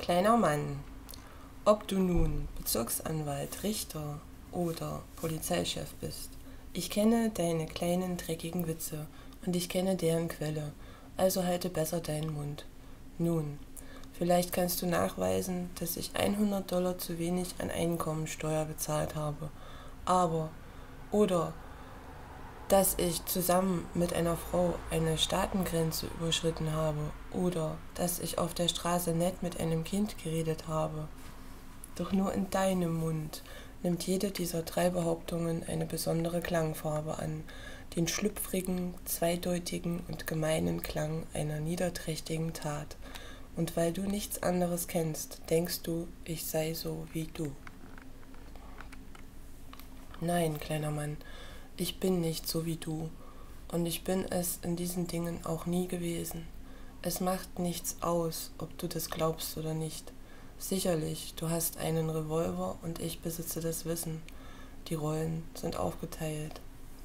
Kleiner Mann, ob du nun Bezirksanwalt, Richter oder Polizeichef bist, ich kenne deine kleinen dreckigen Witze und ich kenne deren Quelle, also halte besser deinen Mund. Nun, vielleicht kannst du nachweisen, dass ich $100 zu wenig an Einkommensteuer bezahlt habe, oder dass ich zusammen mit einer Frau eine Staatengrenze überschritten habe oder dass ich auf der Straße nett mit einem Kind geredet habe. Doch nur in deinem Mund nimmt jede dieser 3 Behauptungen eine besondere Klangfarbe an, den schlüpfrigen, zweideutigen und gemeinen Klang einer niederträchtigen Tat. Und weil du nichts anderes kennst, denkst du, ich sei so wie du. Nein, kleiner Mann, ich bin nicht so wie du, und ich bin es in diesen Dingen auch nie gewesen. Es macht nichts aus, ob du das glaubst oder nicht. Sicherlich, du hast einen Revolver und ich besitze das Wissen. Die Rollen sind aufgeteilt.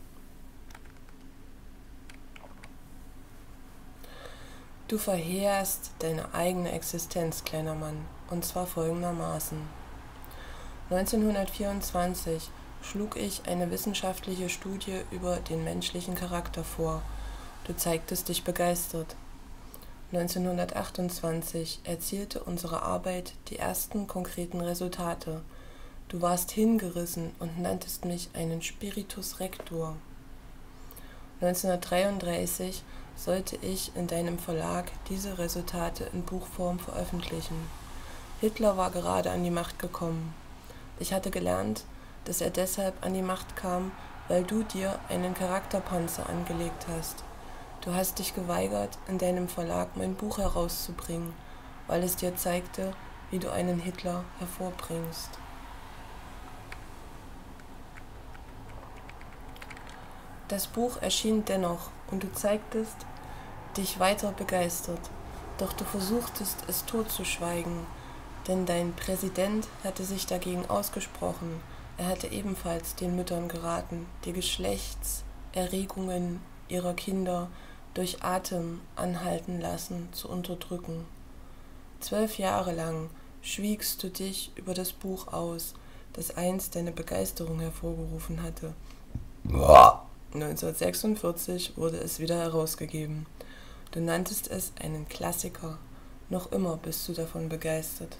Du verheerst deine eigene Existenz, kleiner Mann, und zwar folgendermaßen. 1924 schlug ich eine wissenschaftliche Studie über den menschlichen Charakter vor. Du zeigtest dich begeistert. 1928 erzielte unsere Arbeit die ersten konkreten Resultate. Du warst hingerissen und nanntest mich einen Spiritus Rector. 1933 sollte ich in deinem Verlag diese Resultate in Buchform veröffentlichen. Hitler war gerade an die Macht gekommen. Ich hatte gelernt, dass er deshalb an die Macht kam, weil du dir einen Charakterpanzer angelegt hast. Du hast dich geweigert, in deinem Verlag mein Buch herauszubringen, weil es dir zeigte, wie du einen Hitler hervorbringst. Das Buch erschien dennoch und du zeigtest dich weiter begeistert, doch du versuchtest es totzuschweigen, denn dein Präsident hatte sich dagegen ausgesprochen. Er hatte ebenfalls den Müttern geraten, die Geschlechtserregungen ihrer Kinder durch Atem anhalten lassen zu unterdrücken. 12 Jahre lang schwiegst du dich über das Buch aus, das einst deine Begeisterung hervorgerufen hatte. 1946 wurde es wieder herausgegeben. Du nanntest es einen Klassiker. Noch immer bist du davon begeistert.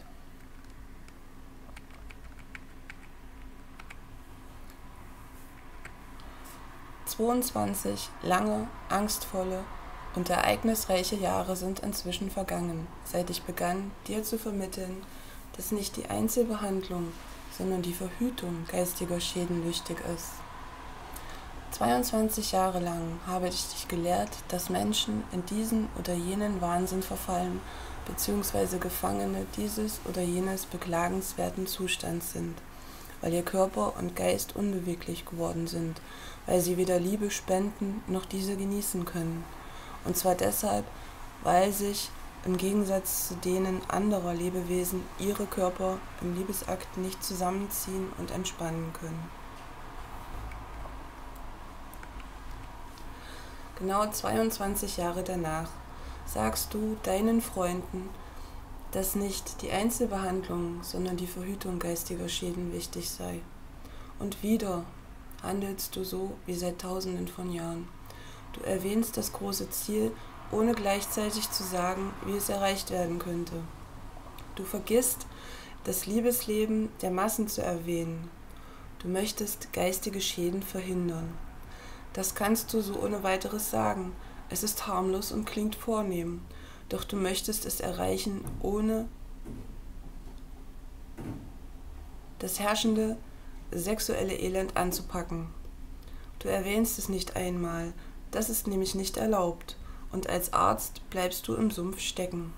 »22 lange, angstvolle und ereignisreiche Jahre sind inzwischen vergangen, seit ich begann, dir zu vermitteln, dass nicht die Einzelbehandlung, sondern die Verhütung geistiger Schäden wichtig ist. 22 Jahre lang habe ich dich gelehrt, dass Menschen in diesen oder jenen Wahnsinn verfallen, bzw. Gefangene dieses oder jenes beklagenswerten Zustands sind, weil ihr Körper und Geist unbeweglich geworden sind, weil sie weder Liebe spenden noch diese genießen können. Und zwar deshalb, weil sich im Gegensatz zu denen anderer Lebewesen ihre Körper im Liebesakt nicht zusammenziehen und entspannen können. Genau 22 Jahre danach sagst du deinen Freunden, dass nicht die Einzelbehandlung, sondern die Verhütung geistiger Schäden wichtig sei. Und wieder handelst du so wie seit Tausenden von Jahren. Du erwähnst das große Ziel, ohne gleichzeitig zu sagen, wie es erreicht werden könnte. Du vergisst, das Liebesleben der Massen zu erwähnen. Du möchtest geistige Schäden verhindern. Das kannst du so ohne weiteres sagen. Es ist harmlos und klingt vornehm. Doch du möchtest es erreichen, ohne das herrschende sexuelle Elend anzupacken. Du erwähnst es nicht einmal, das ist nämlich nicht erlaubt, und als Arzt bleibst du im Sumpf stecken.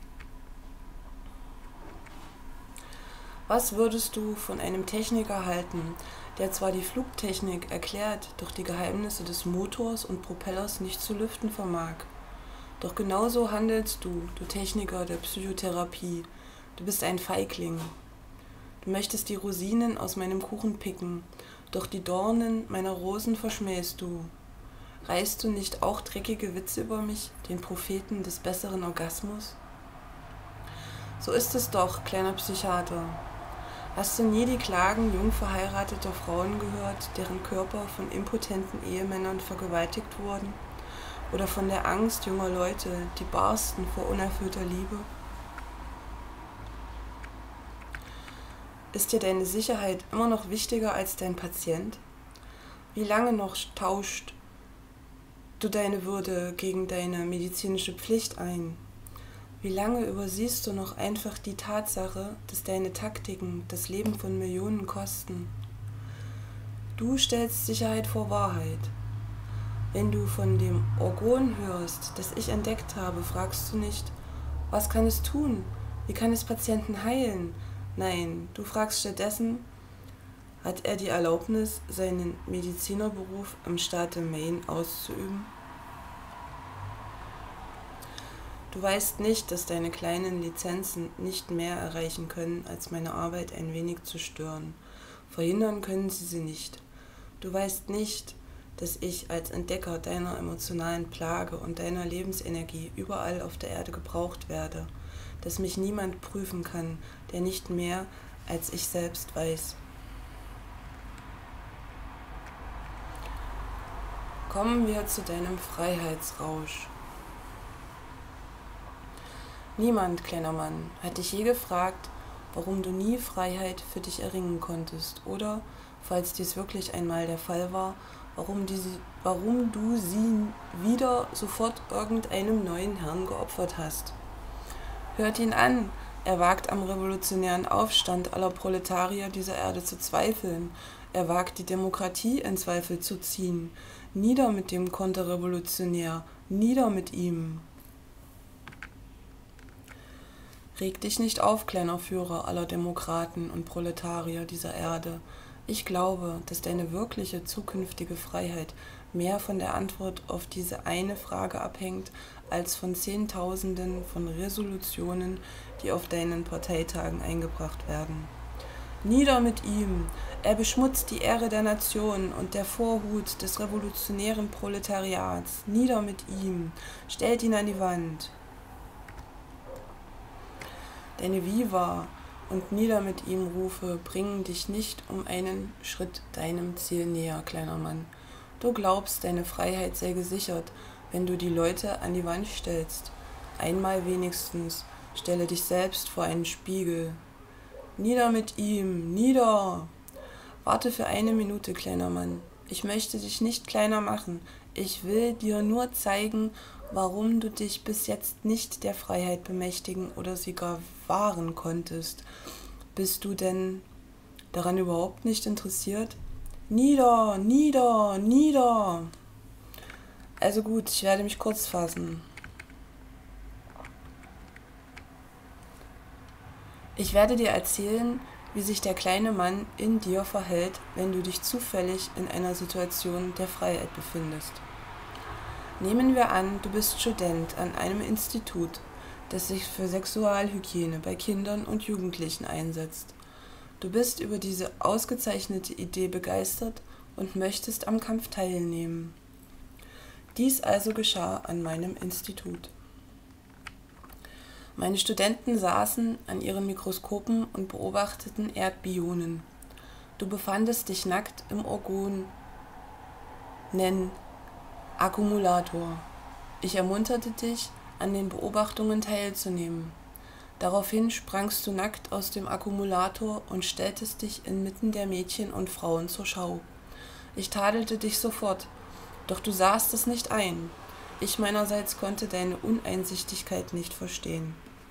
Was würdest du von einem Techniker halten, der zwar die Flugtechnik erklärt, doch die Geheimnisse des Motors und Propellers nicht zu lüften vermag? Doch genauso handelst du, du Techniker der Psychotherapie. Du bist ein Feigling. Du möchtest die Rosinen aus meinem Kuchen picken, doch die Dornen meiner Rosen verschmähst du. Reißt du nicht auch dreckige Witze über mich, den Propheten des besseren Orgasmus? So ist es doch, kleiner Psychiater. Hast du nie die Klagen jung verheirateter Frauen gehört, deren Körper von impotenten Ehemännern vergewaltigt wurden? Oder von der Angst junger Leute, die barsten vor unerfüllter Liebe? Ist dir deine Sicherheit immer noch wichtiger als dein Patient? Wie lange noch tauscht du deine Würde gegen deine medizinische Pflicht ein? Wie lange übersiehst du noch einfach die Tatsache, dass deine Taktiken das Leben von Millionen kosten? Du stellst Sicherheit vor Wahrheit. Wenn du von dem Orgon hörst, das ich entdeckt habe, fragst du nicht, was kann es tun? Wie kann es Patienten heilen? Nein, du fragst stattdessen, hat er die Erlaubnis, seinen Medizinerberuf im Staate Maine auszuüben? Du weißt nicht, dass deine kleinen Lizenzen nicht mehr erreichen können, als meine Arbeit ein wenig zu stören. Verhindern können sie nicht. Du weißt nicht, dass ich als Entdecker deiner emotionalen Plage und deiner Lebensenergie überall auf der Erde gebraucht werde, dass mich niemand prüfen kann, der nicht mehr als ich selbst weiß. Kommen wir zu deinem Freiheitsrausch. Niemand, kleiner Mann, hat dich je gefragt, warum du nie Freiheit für dich erringen konntest oder, falls dies wirklich einmal der Fall war, warum du sie wieder sofort irgendeinem neuen Herrn geopfert hast. Hört ihn an, er wagt am revolutionären Aufstand aller Proletarier dieser Erde zu zweifeln, er wagt die Demokratie in Zweifel zu ziehen. Nieder mit dem Konterrevolutionär, nieder mit ihm. Reg dich nicht auf, kleiner Führer aller Demokraten und Proletarier dieser Erde. Ich glaube, dass deine wirkliche zukünftige Freiheit mehr von der Antwort auf diese eine Frage abhängt, als von Zehntausenden von Resolutionen, die auf deinen Parteitagen eingebracht werden. Nieder mit ihm! Er beschmutzt die Ehre der Nation und der Vorhut des revolutionären Proletariats. Nieder mit ihm! Stellt ihn an die Wand! Deine Viva und nieder mit ihm Rufe bringen dich nicht um einen Schritt deinem Ziel näher, kleiner Mann. Du glaubst, deine Freiheit sei gesichert, wenn du die Leute an die Wand stellst. Einmal wenigstens stelle dich selbst vor einen Spiegel. Nieder mit ihm, nieder! Warte für eine Minute, kleiner Mann. Ich möchte dich nicht kleiner machen. Ich will dir nur zeigen, warum du dich bis jetzt nicht der Freiheit bemächtigen oder sie gar wahren konntest. Bist du denn daran überhaupt nicht interessiert? Nieder, nieder, nieder! Also gut, ich werde mich kurz fassen. Ich werde dir erzählen, wie sich der kleine Mann in dir verhält, wenn du dich zufällig in einer Situation der Freiheit befindest. Nehmen wir an, du bist Student an einem Institut, das sich für Sexualhygiene bei Kindern und Jugendlichen einsetzt. Du bist über diese ausgezeichnete Idee begeistert und möchtest am Kampf teilnehmen. Dies also geschah an meinem Institut. Meine Studenten saßen an ihren Mikroskopen und beobachteten Erdbionen. Du befandest dich nackt im Orgonen-Akkumulator. Ich ermunterte dich, an den Beobachtungen teilzunehmen. Daraufhin sprangst du nackt aus dem Akkumulator und stelltest dich inmitten der Mädchen und Frauen zur Schau. Ich tadelte dich sofort, doch du sahst es nicht ein. Ich meinerseits konnte deine Uneinsichtigkeit nicht verstehen.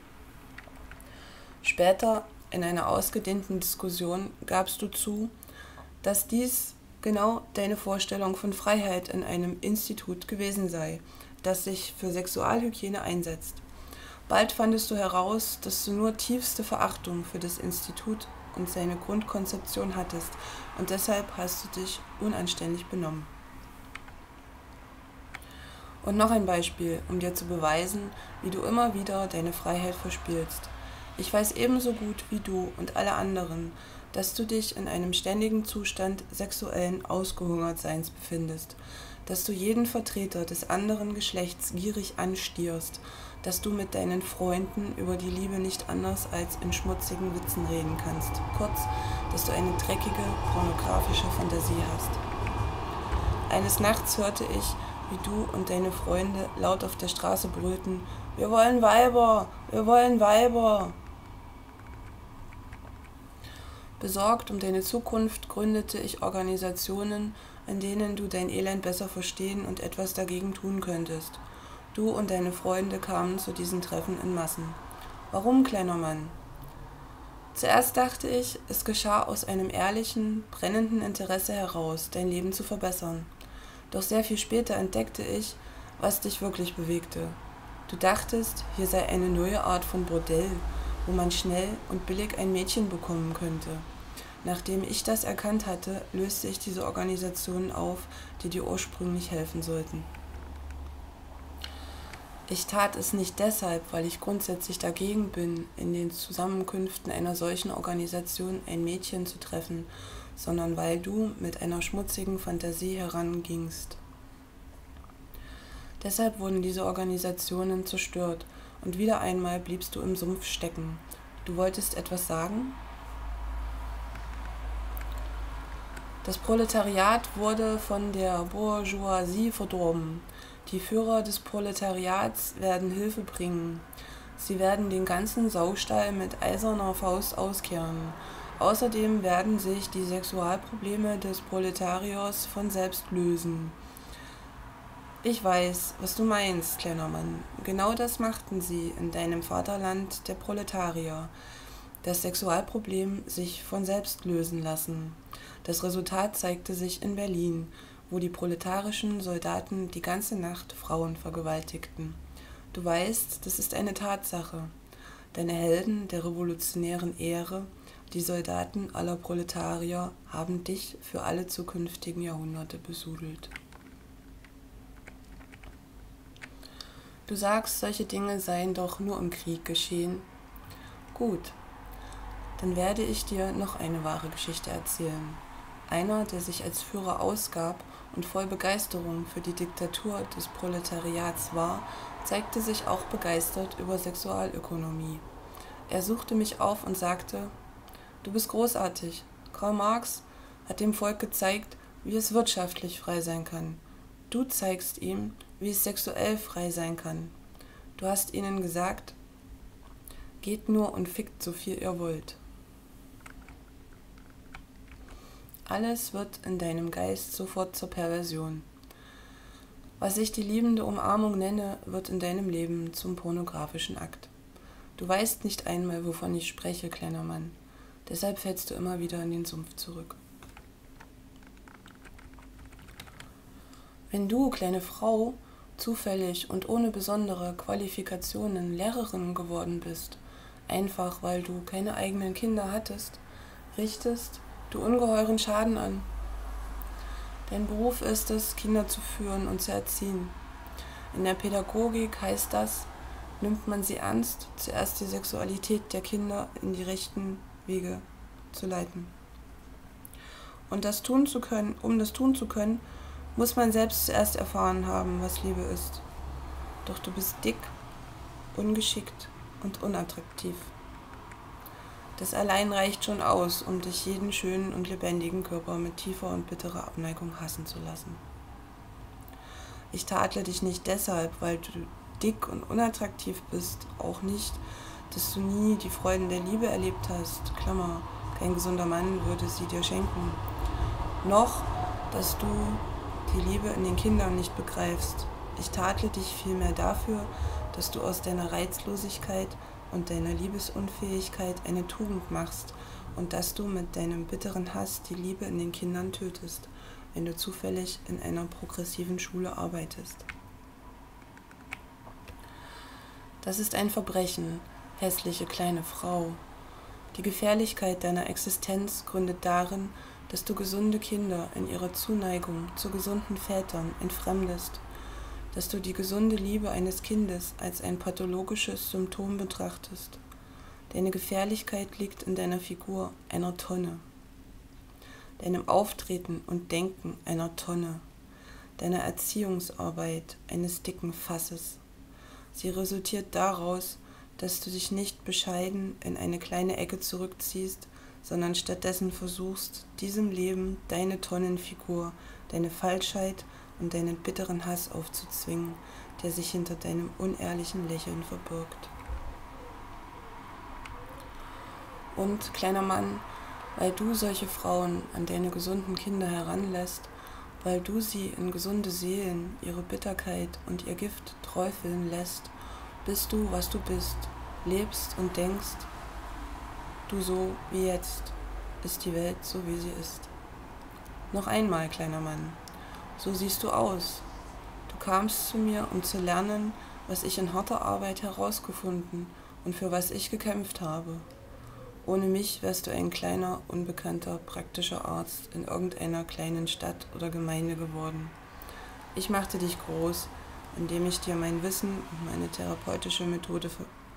Später, in einer ausgedehnten Diskussion, gabst du zu, dass dies genau deine Vorstellung von Freiheit in einem Institut gewesen sei, das sich für Sexualhygiene einsetzt. Bald fandest du heraus, dass du nur tiefste Verachtung für das Institut und seine Grundkonzeption hattest, und deshalb hast du dich unanständig benommen. Und noch ein Beispiel, um dir zu beweisen, wie du immer wieder deine Freiheit verspielst. Ich weiß ebenso gut wie du und alle anderen, dass du dich in einem ständigen Zustand sexuellen Ausgehungertseins befindest, dass du jeden Vertreter des anderen Geschlechts gierig anstierst, dass du mit deinen Freunden über die Liebe nicht anders als in schmutzigen Witzen reden kannst. Kurz, dass du eine dreckige, pornografische Fantasie hast. Eines Nachts hörte ich, wie du und deine Freunde laut auf der Straße brüllten: Wir wollen Weiber! Wir wollen Weiber! Besorgt um deine Zukunft gründete ich Organisationen, in denen du dein Elend besser verstehen und etwas dagegen tun könntest. Du und deine Freunde kamen zu diesen Treffen in Massen. Warum, kleiner Mann? Zuerst dachte ich, es geschah aus einem ehrlichen, brennenden Interesse heraus, dein Leben zu verbessern. Doch sehr viel später entdeckte ich, was dich wirklich bewegte. Du dachtest, hier sei eine neue Art von Bordell, wo man schnell und billig ein Mädchen bekommen könnte. Nachdem ich das erkannt hatte, löste ich diese Organisationen auf, die dir ursprünglich helfen sollten. Ich tat es nicht deshalb, weil ich grundsätzlich dagegen bin, in den Zusammenkünften einer solchen Organisation ein Mädchen zu treffen, sondern weil du mit einer schmutzigen Fantasie herangingst. Deshalb wurden diese Organisationen zerstört und wieder einmal bliebst du im Sumpf stecken. Du wolltest etwas sagen? Das Proletariat wurde von der Bourgeoisie verdorben. Die Führer des Proletariats werden Hilfe bringen. Sie werden den ganzen Saustall mit eiserner Faust auskehren. Außerdem werden sich die Sexualprobleme des Proletariers von selbst lösen. Ich weiß, was du meinst, kleiner Mann. Genau das machten sie in deinem Vaterland der Proletarier. Das Sexualproblem sich von selbst lösen lassen. Das Resultat zeigte sich in Berlin, wo die proletarischen Soldaten die ganze Nacht Frauen vergewaltigten. Du weißt, das ist eine Tatsache. Deine Helden der revolutionären Ehre, die Soldaten aller Proletarier, haben dich für alle zukünftigen Jahrhunderte besudelt. Du sagst, solche Dinge seien doch nur im Krieg geschehen. Gut, dann werde ich dir noch eine wahre Geschichte erzählen. Einer, der sich als Führer ausgab und voll Begeisterung für die Diktatur des Proletariats war, zeigte sich auch begeistert über Sexualökonomie. Er suchte mich auf und sagte: Du bist großartig. Karl Marx hat dem Volk gezeigt, wie es wirtschaftlich frei sein kann. Du zeigst ihm, wie es sexuell frei sein kann. Du hast ihnen gesagt: Geht nur und fickt so viel ihr wollt. Alles wird in deinem Geist sofort zur Perversion. Was ich die liebende Umarmung nenne, wird in deinem Leben zum pornografischen Akt. Du weißt nicht einmal, wovon ich spreche, kleiner Mann. Deshalb fällst du immer wieder in den Sumpf zurück. Wenn du, kleine Frau, zufällig und ohne besondere Qualifikationen Lehrerin geworden bist, einfach weil du keine eigenen Kinder hattest, richtest du ungeheuren Schaden an. Dein Beruf ist es, Kinder zu führen und zu erziehen. In der Pädagogik heißt das, nimmt man sie ernst, zuerst die Sexualität der Kinder in die rechten Wege zu leiten. Um das tun zu können, muss man selbst zuerst erfahren haben, was Liebe ist. Doch du bist dick, ungeschickt und unattraktiv. Das allein reicht schon aus, um dich jeden schönen und lebendigen Körper mit tiefer und bitterer Abneigung hassen zu lassen. Ich tadle dich nicht deshalb, weil du dick und unattraktiv bist, auch nicht, dass du nie die Freuden der Liebe erlebt hast, Klammer, kein gesunder Mann würde sie dir schenken, noch, dass du die Liebe in den Kindern nicht begreifst. Ich tadle dich vielmehr dafür, dass du aus deiner Reizlosigkeit und deiner Liebesunfähigkeit eine Tugend machst und dass du mit deinem bitteren Hass die Liebe in den Kindern tötest, wenn du zufällig in einer progressiven Schule arbeitest. Das ist ein Verbrechen, hässliche kleine Frau. Die Gefährlichkeit deiner Existenz gründet darin, dass du gesunde Kinder in ihrer Zuneigung zu gesunden Vätern entfremdest, dass du die gesunde Liebe eines Kindes als ein pathologisches Symptom betrachtest. Deine Gefährlichkeit liegt in deiner Figur einer Tonne, deinem Auftreten und Denken einer Tonne, deiner Erziehungsarbeit eines dicken Fasses. Sie resultiert daraus, dass du dich nicht bescheiden in eine kleine Ecke zurückziehst, sondern stattdessen versuchst, diesem Leben deine Tonnenfigur, deine Falschheit und deinen bitteren Hass aufzuzwingen, der sich hinter deinem unehrlichen Lächeln verbirgt. Und, kleiner Mann, weil du solche Frauen an deine gesunden Kinder heranlässt, weil du sie in gesunde Seelen ihre Bitterkeit und ihr Gift träufeln lässt, bist du, was du bist, lebst und denkst, du so wie jetzt, ist die Welt so wie sie ist. Noch einmal, kleiner Mann, so siehst du aus. Du kamst zu mir, um zu lernen, was ich in harter Arbeit herausgefunden und für was ich gekämpft habe. Ohne mich wärst du ein kleiner, unbekannter, praktischer Arzt in irgendeiner kleinen Stadt oder Gemeinde geworden. Ich machte dich groß, indem ich dir mein Wissen und meine therapeutische Methode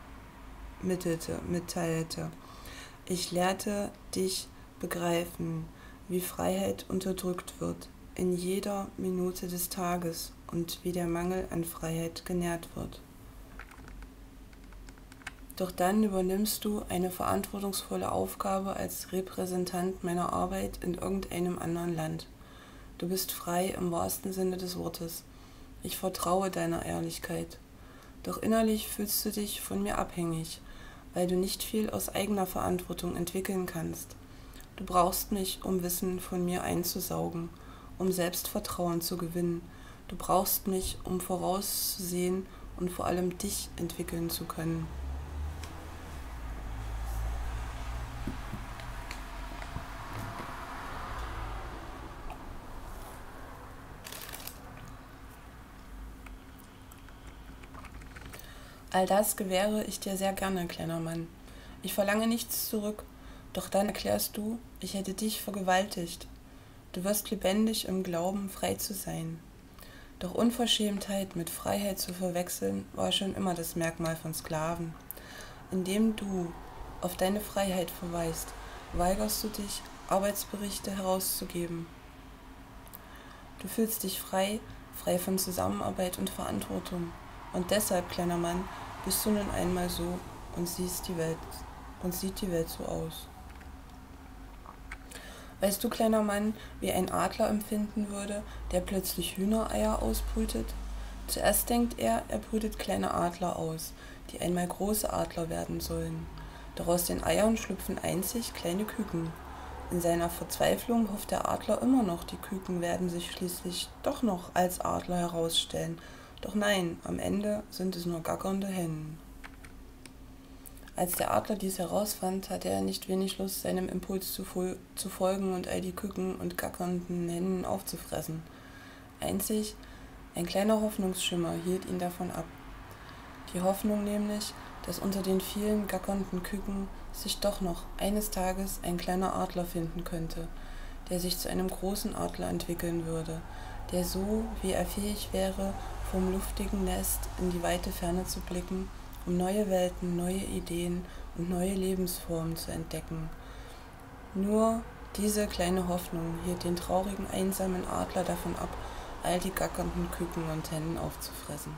mitteilte. Ich lehrte dich begreifen, wie Freiheit unterdrückt wird in jeder Minute des Tages und wie der Mangel an Freiheit genährt wird. Doch dann übernimmst du eine verantwortungsvolle Aufgabe als Repräsentant meiner Arbeit in irgendeinem anderen Land. Du bist frei im wahrsten Sinne des Wortes. Ich vertraue deiner Ehrlichkeit. Doch innerlich fühlst du dich von mir abhängig, weil du nicht viel aus eigener Verantwortung entwickeln kannst. Du brauchst mich, um Wissen von mir einzusaugen, um Selbstvertrauen zu gewinnen. Du brauchst mich, um vorauszusehen und vor allem dich entwickeln zu können. All das gewähre ich dir sehr gerne, kleiner Mann. Ich verlange nichts zurück, doch dann erklärst du, ich hätte dich vergewaltigt. Du wirst lebendig im Glauben, frei zu sein. Doch Unverschämtheit mit Freiheit zu verwechseln, war schon immer das Merkmal von Sklaven. Indem du auf deine Freiheit verweist, weigerst du dich, Arbeitsberichte herauszugeben. Du fühlst dich frei, frei von Zusammenarbeit und Verantwortung. Und deshalb, kleiner Mann, bist du nun einmal so und sieht die Welt so aus. Weißt du, kleiner Mann, wie ein Adler empfinden würde, der plötzlich Hühnereier ausbrütet? Zuerst denkt er brütet kleine Adler aus, die einmal große Adler werden sollen. Doch aus den Eiern schlüpfen einzig kleine Küken. In seiner Verzweiflung hofft der Adler immer noch, die Küken werden sich schließlich doch noch als Adler herausstellen. Doch nein, am Ende sind es nur gackernde Hennen. Als der Adler dies herausfand, hatte er nicht wenig Lust, seinem Impuls zu folgen und all die Küken und gackernden Hennen aufzufressen. Einzig ein kleiner Hoffnungsschimmer hielt ihn davon ab. Die Hoffnung nämlich, dass unter den vielen gackernden Küken sich doch noch eines Tages ein kleiner Adler finden könnte, der sich zu einem großen Adler entwickeln würde, der so, wie er fähig wäre, vom luftigen Nest in die weite Ferne zu blicken, um neue Welten, neue Ideen und neue Lebensformen zu entdecken. Nur diese kleine Hoffnung hielt den traurigen, einsamen Adler davon ab, all die gackernden Küken und Hennen aufzufressen.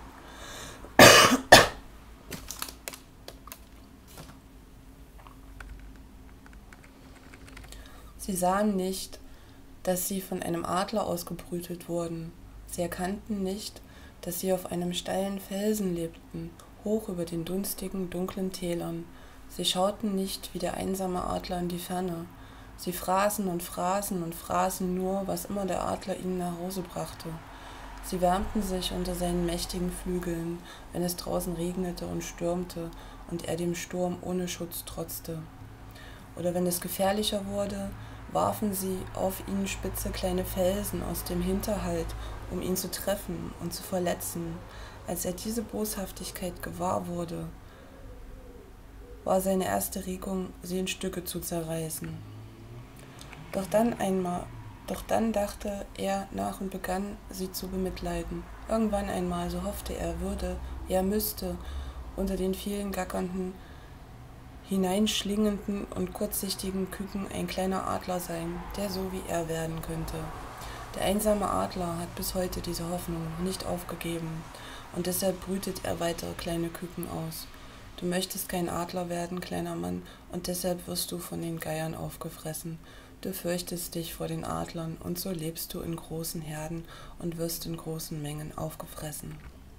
Sie sahen nicht, dass sie von einem Adler ausgebrütet wurden. Sie erkannten nicht, dass sie auf einem steilen Felsen lebten, hoch über den dunstigen, dunklen Tälern. Sie schauten nicht wie der einsame Adler in die Ferne. Sie fraßen und fraßen und fraßen nur, was immer der Adler ihnen nach Hause brachte. Sie wärmten sich unter seinen mächtigen Flügeln, wenn es draußen regnete und stürmte und er dem Sturm ohne Schutz trotzte. Oder wenn es gefährlicher wurde, warfen sie auf ihn spitze kleine Felsen aus dem Hinterhalt, um ihn zu treffen und zu verletzen. Als er diese Boshaftigkeit gewahr wurde, war seine erste Regung, sie in Stücke zu zerreißen. Doch dann dachte er nach und begann, sie zu bemitleiden. Irgendwann einmal, so hoffte er müsste unter den vielen gackernden, hineinschlingenden und kurzsichtigen Küken ein kleiner Adler sein, der so wie er werden könnte. Der einsame Adler hat bis heute diese Hoffnung nicht aufgegeben. und deshalb brütet er weitere kleine Küken aus. Du möchtest kein Adler werden, kleiner Mann, und deshalb wirst du von den Geiern aufgefressen. Du fürchtest dich vor den Adlern, und so lebst du in großen Herden und wirst in großen Mengen aufgefressen.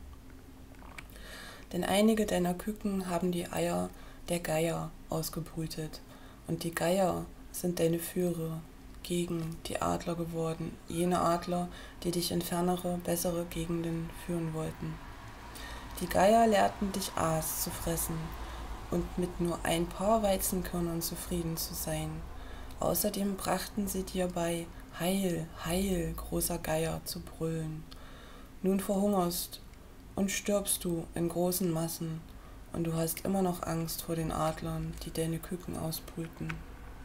Denn einige deiner Küken haben die Eier der Geier ausgebrütet, und die Geier sind deine Führer gegen die Adler geworden, jene Adler, die dich in fernere, bessere Gegenden führen wollten. Die Geier lehrten dich Aas zu fressen und mit nur ein paar Weizenkörnern zufrieden zu sein. Außerdem brachten sie dir bei, Heil, Heil, großer Geier, zu brüllen. Nun verhungerst und stirbst du in großen Massen, und du hast immer noch Angst vor den Adlern, die deine Küken ausbrüten.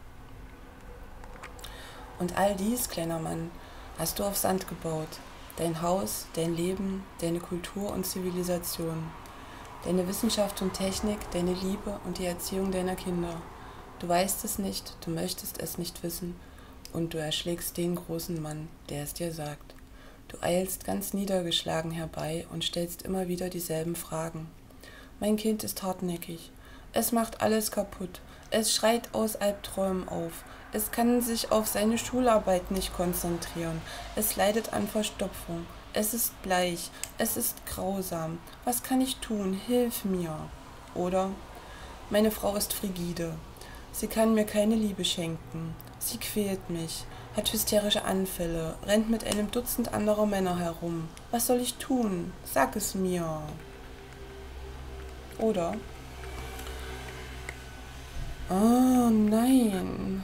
Und all dies, kleiner Mann, hast du auf Sand gebaut. Dein Haus, dein Leben, deine Kultur und Zivilisation, deine Wissenschaft und Technik, deine Liebe und die Erziehung deiner Kinder. Du weißt es nicht, du möchtest es nicht wissen, und du erschlägst den großen Mann, der es dir sagt. Du eilst ganz niedergeschlagen herbei und stellst immer wieder dieselben Fragen. Mein Kind ist hartnäckig. Es macht alles kaputt. Es schreit aus Albträumen auf. Es kann sich auf seine Schularbeit nicht konzentrieren. Es leidet an Verstopfung. Es ist bleich. Es ist grausam. Was kann ich tun? Hilf mir. Oder: Meine Frau ist frigide. Sie kann mir keine Liebe schenken. Sie quält mich, hat hysterische Anfälle, rennt mit einem Dutzend anderer Männer herum. Was soll ich tun? Sag es mir. Oder: Oh nein.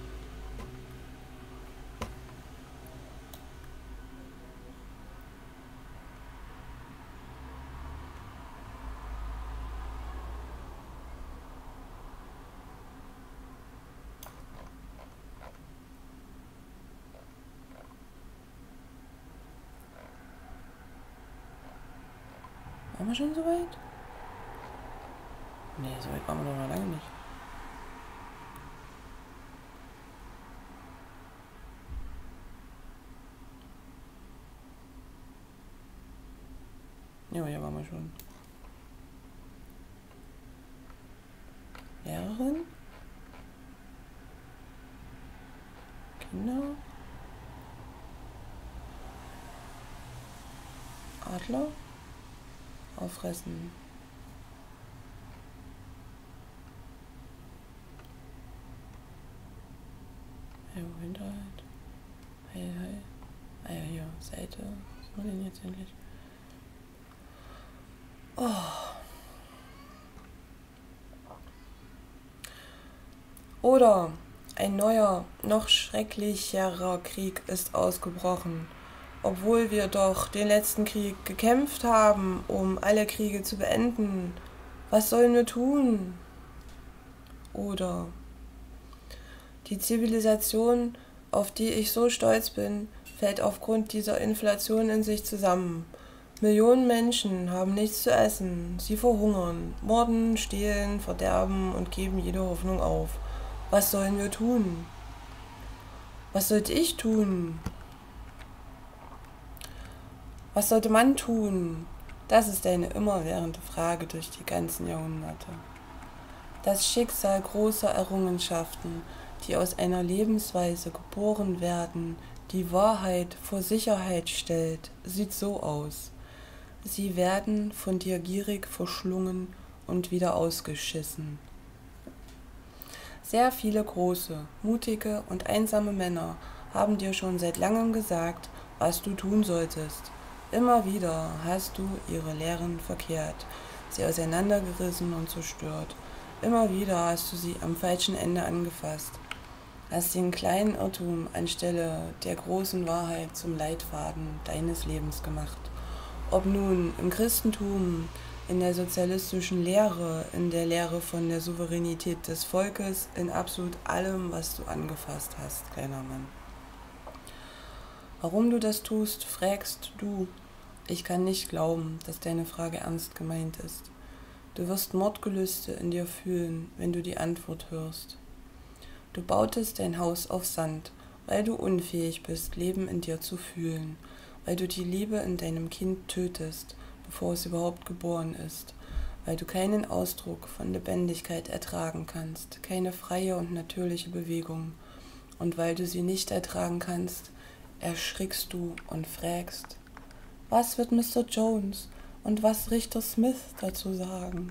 Waren wir schon so weit? Nee, so weit waren wir doch noch lange nicht. Ja, hier waren wir schon. Lehrerin? Kinder? Adler? Auffressen. Hinterhalt. Heil, heil. Ah ja, hier, Seite. Was war denn jetzt endlich? Oh. Oder: Ein neuer, noch schrecklicherer Krieg ist ausgebrochen. Obwohl wir doch den letzten Krieg gekämpft haben, um alle Kriege zu beenden. Was sollen wir tun? Oder: Die Zivilisation, auf die ich so stolz bin, fällt aufgrund dieser Inflation in sich zusammen. Millionen Menschen haben nichts zu essen, sie verhungern, morden, stehlen, verderben und geben jede Hoffnung auf. Was sollen wir tun? Was sollte ich tun? Was sollte man tun? Das ist eine immerwährende Frage durch die ganzen Jahrhunderte. Das Schicksal großer Errungenschaften, die aus einer Lebensweise geboren werden, die Wahrheit vor Sicherheit stellt, sieht so aus. Sie werden von dir gierig verschlungen und wieder ausgeschissen. Sehr viele große, mutige und einsame Männer haben dir schon seit langem gesagt, was du tun solltest. Immer wieder hast du ihre Lehren verkehrt, sie auseinandergerissen und zerstört. Immer wieder hast du sie am falschen Ende angefasst, hast den kleinen Irrtum anstelle der großen Wahrheit zum Leitfaden deines Lebens gemacht. Ob nun im Christentum, in der sozialistischen Lehre, in der Lehre von der Souveränität des Volkes, in absolut allem, was du angefasst hast, kleiner Mann. Warum du das tust, fragst du. Ich kann nicht glauben, dass deine Frage ernst gemeint ist. Du wirst Mordgelüste in dir fühlen, wenn du die Antwort hörst. Du bautest dein Haus auf Sand, weil du unfähig bist, Leben in dir zu fühlen, weil du die Liebe in deinem Kind tötest, bevor es überhaupt geboren ist, weil du keinen Ausdruck von Lebendigkeit ertragen kannst, keine freie und natürliche Bewegung. Und weil du sie nicht ertragen kannst, erschrickst du und fragst, was wird Mr. Jones und was Richter Smith dazu sagen?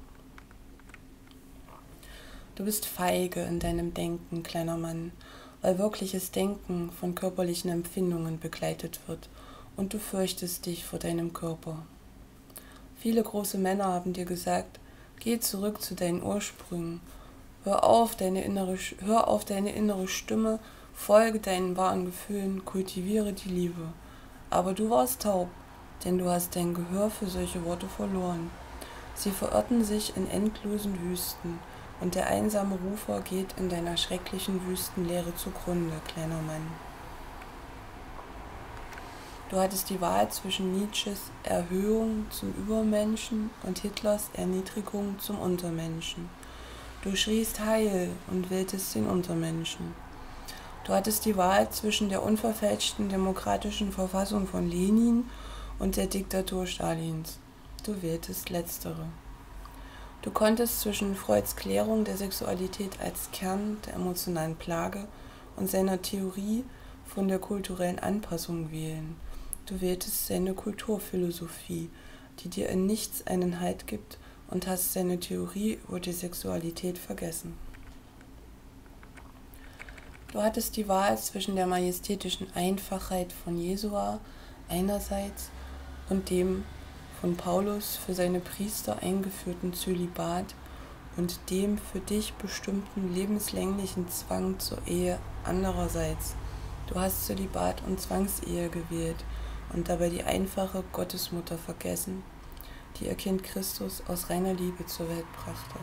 Du bist feige in deinem Denken, kleiner Mann, weil wirkliches Denken von körperlichen Empfindungen begleitet wird und du fürchtest dich vor deinem Körper. Viele große Männer haben dir gesagt, geh zurück zu deinen Ursprüngen, hör auf deine innere Stimme, folge deinen wahren Gefühlen, kultiviere die Liebe. Aber du warst taub, denn du hast dein Gehör für solche Worte verloren. Sie verirrten sich in endlosen Wüsten, und der einsame Rufer geht in deiner schrecklichen Wüstenleere zugrunde, kleiner Mann. Du hattest die Wahl zwischen Nietzsches Erhöhung zum Übermenschen und Hitlers Erniedrigung zum Untermenschen. Du schriest Heil und wähltest den Untermenschen. Du hattest die Wahl zwischen der unverfälschten demokratischen Verfassung von Lenin und der Diktatur Stalins. Du wähltest letztere. Du konntest zwischen Freuds Klärung der Sexualität als Kern der emotionalen Plage und seiner Theorie von der kulturellen Anpassung wählen. Du wähltest seine Kulturphilosophie, die dir in nichts einen Halt gibt, und hast seine Theorie über die Sexualität vergessen. Du hattest die Wahl zwischen der majestätischen Einfachheit von Jesua einerseits und dem von Paulus für seine Priester eingeführten Zölibat und dem für dich bestimmten lebenslänglichen Zwang zur Ehe andererseits. Du hast Zölibat und Zwangsehe gewählt und dabei die einfache Gottesmutter vergessen, die ihr Kind Christus aus reiner Liebe zur Welt brachte.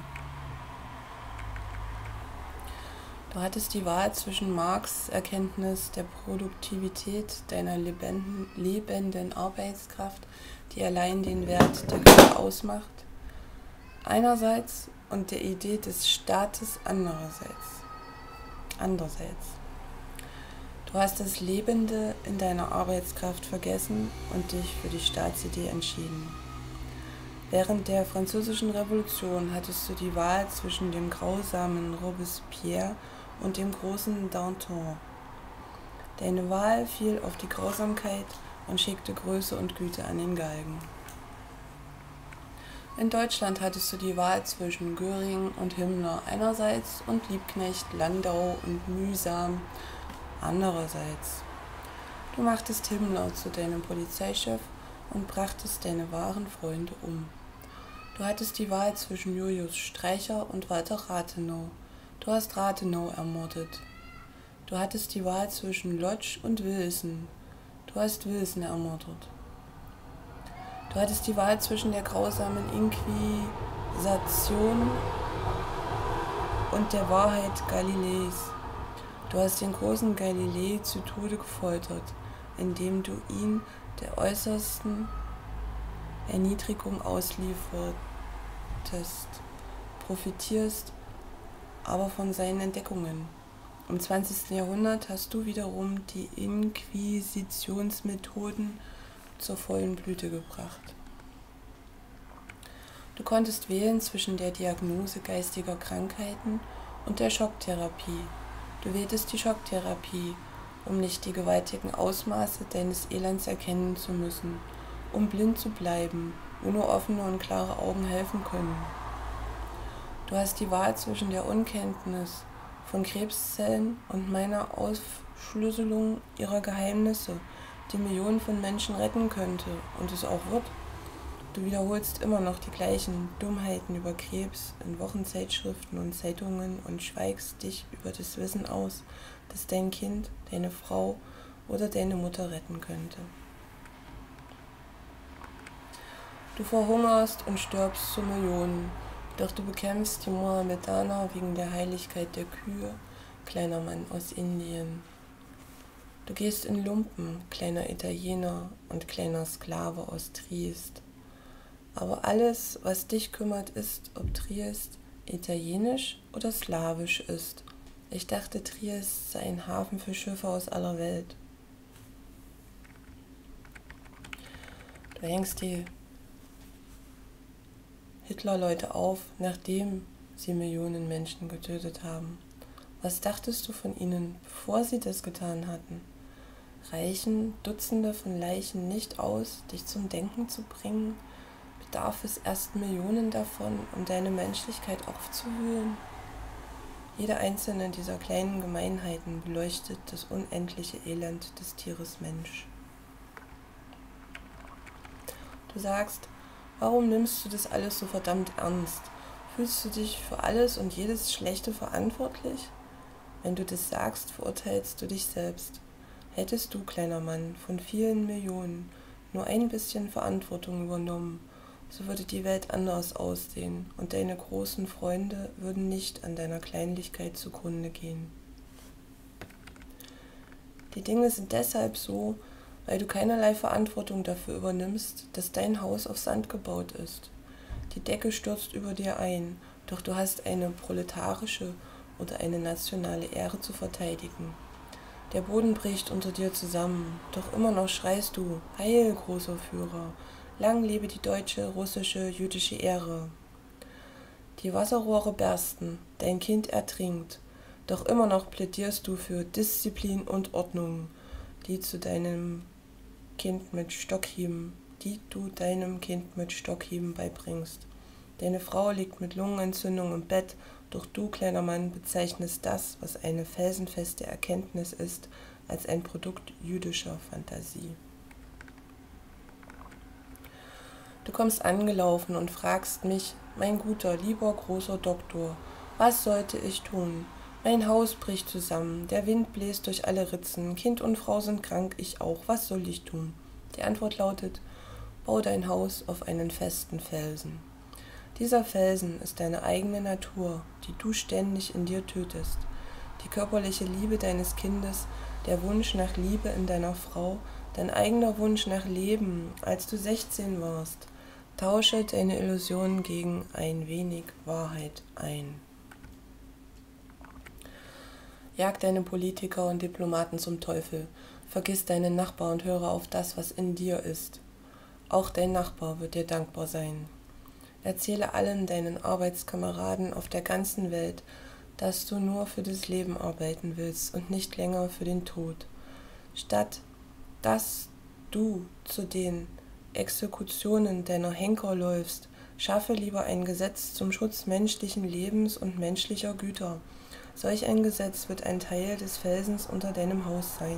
Du hattest die Wahl zwischen Marx' Erkenntnis der Produktivität deiner lebenden Arbeitskraft, die allein den Wert der Güter ausmacht, einerseits und der Idee des Staates andererseits. Du hast das Lebende in deiner Arbeitskraft vergessen und dich für die Staatsidee entschieden. Während der Französischen Revolution hattest du die Wahl zwischen dem grausamen Robespierre und dem großen Danton. Deine Wahl fiel auf die Grausamkeit und schickte Größe und Güte an den Galgen. In Deutschland hattest du die Wahl zwischen Göring und Himmler einerseits und Liebknecht, Landau und Mühsam andererseits. Du machtest Himmler zu deinem Polizeichef und brachtest deine wahren Freunde um. Du hattest die Wahl zwischen Julius Streicher und Walter Rathenau. Du hast Rathenau ermordet. Du hattest die Wahl zwischen Lodge und Wilson. Du hast Wilson ermordet. Du hattest die Wahl zwischen der grausamen Inquisition und der Wahrheit Galileis. Du hast den großen Galilei zu Tode gefoltert, indem du ihn der äußersten Erniedrigung ausliefertest, profitierst aber von seinen Entdeckungen. Im 20. Jahrhundert hast du wiederum die Inquisitionsmethoden zur vollen Blüte gebracht. Du konntest wählen zwischen der Diagnose geistiger Krankheiten und der Schocktherapie. Du wähltest die Schocktherapie, um nicht die gewaltigen Ausmaße deines Elends erkennen zu müssen, um blind zu bleiben, wo nur offene und klare Augen helfen können. Du hast die Wahl zwischen der Unkenntnis von Krebszellen und meiner Aufschlüsselung ihrer Geheimnisse, die Millionen von Menschen retten könnte und es auch wird. Du wiederholst immer noch die gleichen Dummheiten über Krebs in Wochenzeitschriften und Zeitungen und schweigst dich über das Wissen aus, das dein Kind, deine Frau oder deine Mutter retten könnte. Du verhungerst und stirbst zu Millionen, doch du bekämpfst die Mohammedaner wegen der Heiligkeit der Kühe, kleiner Mann aus Indien. Du gehst in Lumpen, kleiner Italiener und kleiner Sklave aus Triest. Aber alles, was dich kümmert, ist, ob Triest italienisch oder slawisch ist. Ich dachte, Triest sei ein Hafen für Schiffe aus aller Welt. Du hängst die Hitler-Leute auf, nachdem sie Millionen Menschen getötet haben. Was dachtest du von ihnen, bevor sie das getan hatten? Reichen Dutzende von Leichen nicht aus, dich zum Denken zu bringen? Bedarf es erst Millionen davon, um deine Menschlichkeit aufzuwühlen? Jede einzelne dieser kleinen Gemeinheiten beleuchtet das unendliche Elend des Tieres Mensch. Du sagst, warum nimmst du das alles so verdammt ernst? Fühlst du dich für alles und jedes Schlechte verantwortlich? Wenn du das sagst, verurteilst du dich selbst. Hättest du, kleiner Mann, von vielen Millionen nur ein bisschen Verantwortung übernommen, so würde die Welt anders aussehen und deine großen Freunde würden nicht an deiner Kleinlichkeit zugrunde gehen. Die Dinge sind deshalb so, weil du keinerlei Verantwortung dafür übernimmst, dass dein Haus auf Sand gebaut ist. Die Decke stürzt über dir ein, doch du hast eine proletarische oder eine nationale Ehre zu verteidigen. Der Boden bricht unter dir zusammen, doch immer noch schreist du, Heil, großer Führer, lang lebe die deutsche, russische, jüdische Ehre. Die Wasserrohre bersten, dein Kind ertrinkt, doch immer noch plädierst du für Disziplin und Ordnung, die du deinem Kind mit Stockhieben beibringst. Deine Frau liegt mit Lungenentzündung im Bett, doch du, kleiner Mann, bezeichnest das, was eine felsenfeste Erkenntnis ist, als ein Produkt jüdischer Fantasie. Du kommst angelaufen und fragst mich, mein guter, lieber, großer Doktor, was sollte ich tun? Mein Haus bricht zusammen, der Wind bläst durch alle Ritzen, Kind und Frau sind krank, ich auch, was soll ich tun? Die Antwort lautet, bau dein Haus auf einen festen Felsen. Dieser Felsen ist deine eigene Natur, die du ständig in dir tötest. Die körperliche Liebe deines Kindes, der Wunsch nach Liebe in deiner Frau, dein eigener Wunsch nach Leben, als du 16 warst. Tausche deine Illusionen gegen ein wenig Wahrheit ein. Jag deine Politiker und Diplomaten zum Teufel. Vergiss deinen Nachbar und höre auf das, was in dir ist. Auch dein Nachbar wird dir dankbar sein. Erzähle allen deinen Arbeitskameraden auf der ganzen Welt, dass du nur für das Leben arbeiten willst und nicht länger für den Tod. Statt dass du zu den Exekutionen deiner Henker läufst, schaffe lieber ein Gesetz zum Schutz menschlichen Lebens und menschlicher Güter. Solch ein Gesetz wird ein Teil des Felsens unter deinem Haus sein.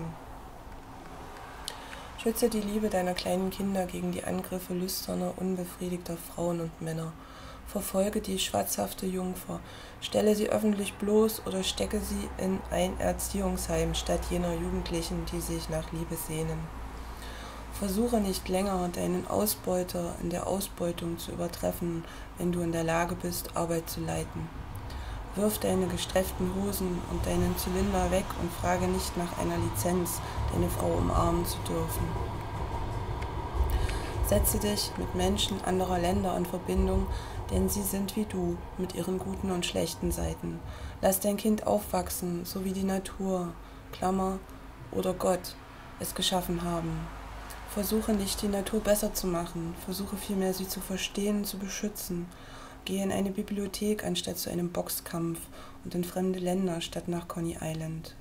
Schütze die Liebe deiner kleinen Kinder gegen die Angriffe lüsterner, unbefriedigter Frauen und Männer. Verfolge die schwatzhafte Jungfer, stelle sie öffentlich bloß oder stecke sie in ein Erziehungsheim statt jener Jugendlichen, die sich nach Liebe sehnen. Versuche nicht länger, deinen Ausbeuter in der Ausbeutung zu übertreffen, wenn du in der Lage bist, Arbeit zu leiten. Wirf deine gestreiften Hosen und deinen Zylinder weg und frage nicht nach einer Lizenz, deine Frau umarmen zu dürfen. Setze dich mit Menschen anderer Länder in Verbindung, denn sie sind wie du, mit ihren guten und schlechten Seiten. Lass dein Kind aufwachsen, so wie die Natur, Klammer, oder Gott es geschaffen haben. Versuche nicht, die Natur besser zu machen, versuche vielmehr, sie zu verstehen, zu beschützen. Gehe in eine Bibliothek anstatt zu einem Boxkampf und in fremde Länder statt nach Coney Island.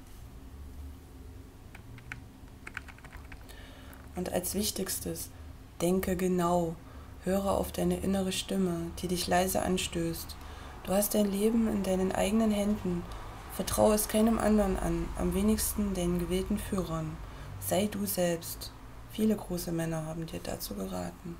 Und als Wichtigstes, denke genau, höre auf deine innere Stimme, die dich leise anstößt. Du hast dein Leben in deinen eigenen Händen. Vertraue es keinem anderen an, am wenigsten den gewählten Führern. Sei du selbst. Viele große Männer haben dir dazu geraten.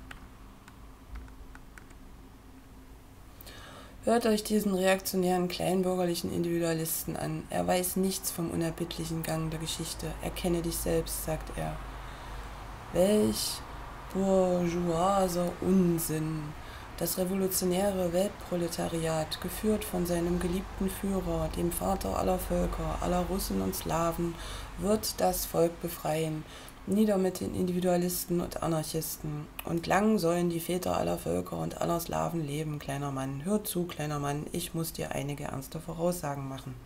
Hört euch diesen reaktionären, kleinbürgerlichen Individualisten an. Er weiß nichts vom unerbittlichen Gang der Geschichte. Erkenne dich selbst, sagt er. Welch bourgeoiser Unsinn! Das revolutionäre Weltproletariat, geführt von seinem geliebten Führer, dem Vater aller Völker, aller Russen und Slawen, wird das Volk befreien. Nieder mit den Individualisten und Anarchisten. Und lang sollen die Väter aller Völker und aller Slawen leben, kleiner Mann. Hör zu, kleiner Mann, ich muss dir einige ernste Voraussagen machen.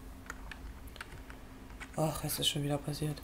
Ach, es ist schon wieder passiert.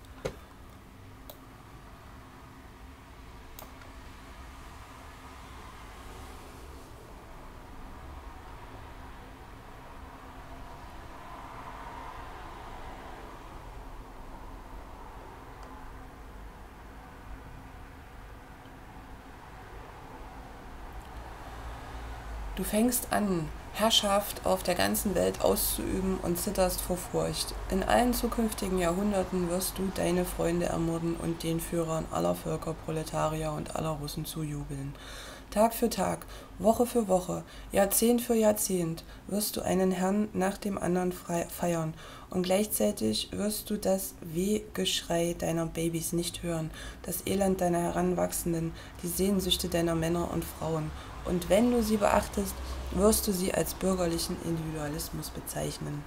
Du fängst an, Herrschaft auf der ganzen Welt auszuüben und zitterst vor Furcht. In allen zukünftigen Jahrhunderten wirst du deine Freunde ermorden und den Führern aller Völker, Proletarier und aller Russen zujubeln. Tag für Tag, Woche für Woche, Jahrzehnt für Jahrzehnt wirst du einen Herrn nach dem anderen feiern und gleichzeitig wirst du das Wehgeschrei deiner Babys nicht hören, das Elend deiner Heranwachsenden, die Sehnsüchte deiner Männer und Frauen. Und wenn du sie beachtest, wirst du sie als bürgerlichen Individualismus bezeichnen.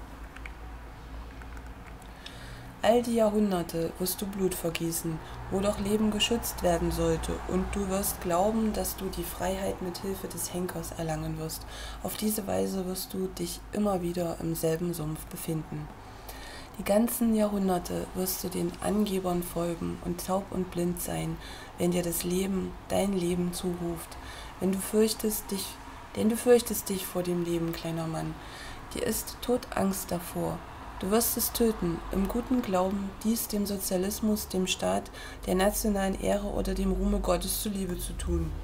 All die Jahrhunderte wirst du Blut vergießen, wo doch Leben geschützt werden sollte, und du wirst glauben, dass du die Freiheit mit Hilfe des Henkers erlangen wirst. Auf diese Weise wirst du dich immer wieder im selben Sumpf befinden. Die ganzen Jahrhunderte wirst du den Angebern folgen und taub und blind sein, wenn dir das Leben, dein Leben zuruft. Denn du fürchtest dich vor dem Leben, kleiner Mann. Dir ist Todangst davor. Du wirst es töten, im guten Glauben, dies dem Sozialismus, dem Staat, der nationalen Ehre oder dem Ruhme Gottes zuliebe zu tun.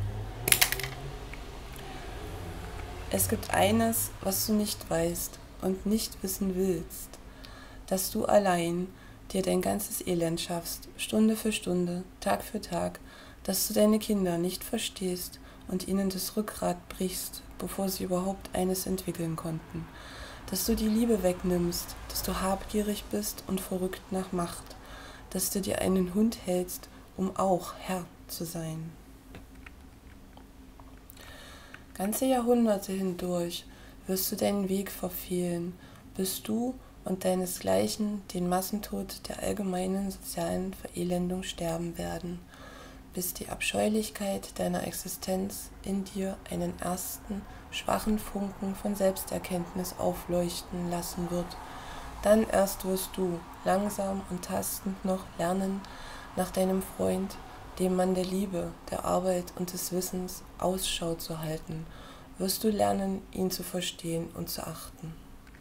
Es gibt eines, was du nicht weißt und nicht wissen willst, dass du allein dir dein ganzes Elend schaffst, Stunde für Stunde, Tag für Tag, dass du deine Kinder nicht verstehst und ihnen das Rückgrat brichst, bevor sie überhaupt eines entwickeln konnten, dass du die Liebe wegnimmst, dass du habgierig bist und verrückt nach Macht, dass du dir einen Hund hältst, um auch Herr zu sein. Ganze Jahrhunderte hindurch wirst du deinen Weg verfehlen, bis du und deinesgleichen den Massentod der allgemeinen sozialen Verelendung sterben werden, bis die Abscheulichkeit deiner Existenz in dir einen ersten, schwachen Funken von Selbsterkenntnis aufleuchten lassen wird. Dann erst wirst du, langsam und tastend noch, lernen, nach deinem Freund, dem Mann der Liebe, der Arbeit und des Wissens, Ausschau zu halten, wirst du lernen, ihn zu verstehen und zu achten.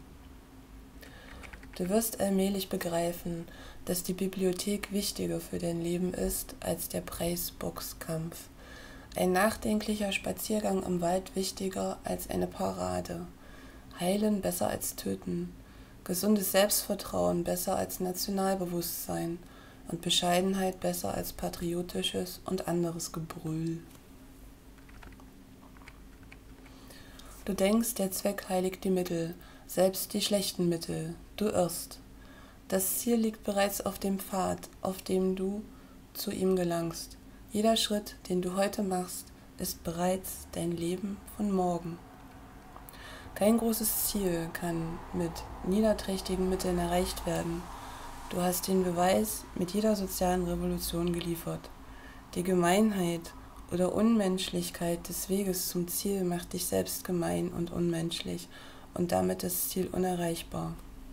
Du wirst allmählich begreifen, dass die Bibliothek wichtiger für dein Leben ist als der Preisboxkampf. Ein nachdenklicher Spaziergang im Wald wichtiger als eine Parade. Heilen besser als töten. Gesundes Selbstvertrauen besser als Nationalbewusstsein. Und Bescheidenheit besser als patriotisches und anderes Gebrüll. Du denkst, der Zweck heiligt die Mittel, selbst die schlechten Mittel. Du irrst. Das Ziel liegt bereits auf dem Pfad, auf dem du zu ihm gelangst. Jeder Schritt, den du heute machst, ist bereits dein Leben von morgen. Kein großes Ziel kann mit niederträchtigen Mitteln erreicht werden. Du hast den Beweis mit jeder sozialen Revolution geliefert. Die Gemeinheit oder Unmenschlichkeit des Weges zum Ziel macht dich selbst gemein und unmenschlich und damit das Ziel unerreichbar.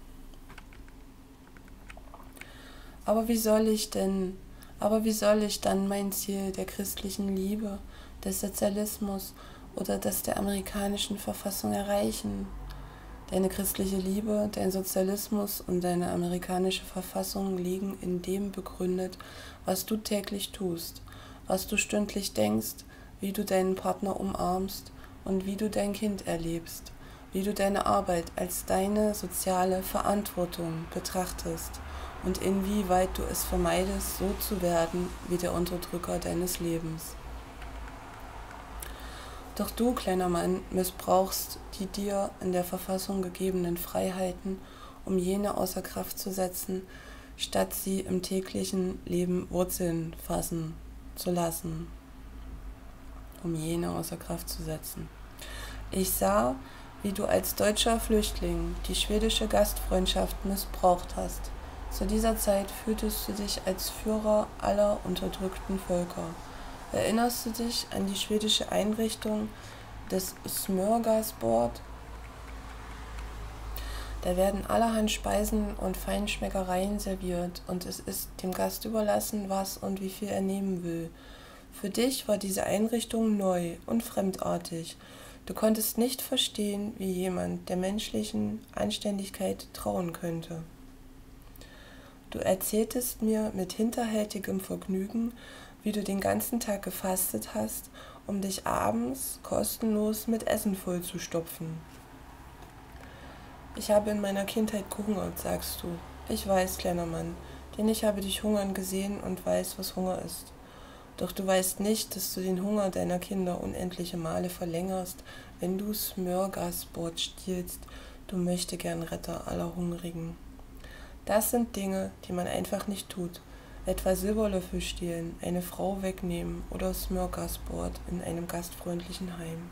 Aber wie soll ich dann mein Ziel der christlichen Liebe, des Sozialismus oder das der amerikanischen Verfassung erreichen? Deine christliche Liebe, dein Sozialismus und deine amerikanische Verfassung liegen in dem begründet, was du täglich tust, was du stündlich denkst, wie du deinen Partner umarmst und wie du dein Kind erlebst, wie du deine Arbeit als deine soziale Verantwortung betrachtest und inwieweit du es vermeidest, so zu werden wie der Unterdrücker deines Lebens. Doch du, kleiner Mann, missbrauchst die dir in der Verfassung gegebenen Freiheiten, um jene außer Kraft zu setzen, statt sie im täglichen Leben Wurzeln fassen zu lassen. Ich sah, wie du als deutscher Flüchtling die schwedische Gastfreundschaft missbraucht hast. Zu dieser Zeit fühltest du dich als Führer aller unterdrückten Völker. Erinnerst du dich an die schwedische Einrichtung des Smörgåsbord? Da werden allerhand Speisen und Feinschmeckereien serviert und es ist dem Gast überlassen, was und wie viel er nehmen will. Für dich war diese Einrichtung neu und fremdartig. Du konntest nicht verstehen, wie jemand der menschlichen Anständigkeit trauen könnte. Du erzähltest mir mit hinterhältigem Vergnügen, wie du den ganzen Tag gefastet hast um dich abends kostenlos mit Essen vollzustopfen. Ich habe in meiner Kindheit gehungert, sagst du. Ich weiß, kleiner Mann, denn ich habe dich hungern gesehen und weiß, was Hunger ist. Doch du weißt nicht, dass du den Hunger deiner Kinder unendliche Male verlängerst, wenn du Smörgåsbord stiehlst, du Möchtegern-Retter aller Hungrigen. Das sind Dinge, die man einfach nicht tut. Etwa Silberlöffel stehlen, eine Frau wegnehmen oder Smörgåsbord in einem gastfreundlichen Heim.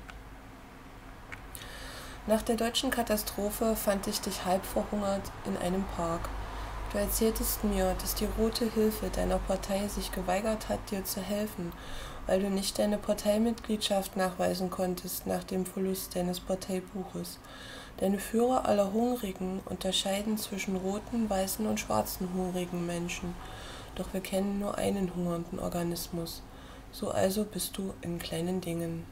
Nach der deutschen Katastrophe fand ich dich halb verhungert in einem Park. Du erzähltest mir, dass die Rote Hilfe deiner Partei sich geweigert hat, dir zu helfen, weil du nicht deine Parteimitgliedschaft nachweisen konntest nach dem Verlust deines Parteibuches. Deine Führer aller Hungrigen unterscheiden zwischen roten, weißen und schwarzen hungrigen Menschen. Doch wir kennen nur einen hungernden Organismus. So also bist du in kleinen Dingen.